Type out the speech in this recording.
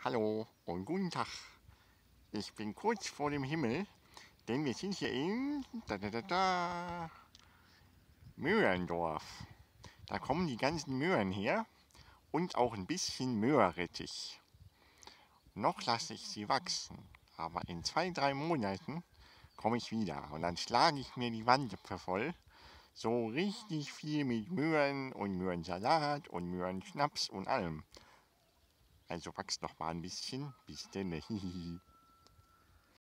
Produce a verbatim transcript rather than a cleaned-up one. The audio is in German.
Hallo und guten Tag. Ich bin kurz vor dem Himmel, denn wir sind hier in da, da, da, da, Möhrendorf. Da kommen die ganzen Möhren her und auch ein bisschen Möhrrettich. Noch lasse ich sie wachsen, aber in zwei, drei Monaten komme ich wieder und dann schlage ich mir die Wand voll. So richtig viel mit Möhren und Möhrensalat und Möhrenschnaps und allem. Also wachst noch mal ein bisschen. Bis denn.